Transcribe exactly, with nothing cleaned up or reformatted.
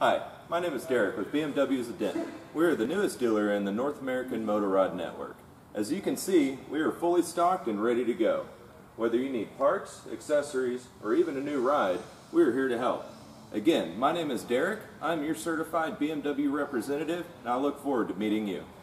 Hi, my name is Dereck with B M Ws of Denton. We are the newest dealer in the North American Motor Rod Network. As you can see, we are fully stocked and ready to go. Whether you need parts, accessories, or even a new ride, we are here to help. Again, my name is Dereck. I'm your certified B M W representative, and I look forward to meeting you.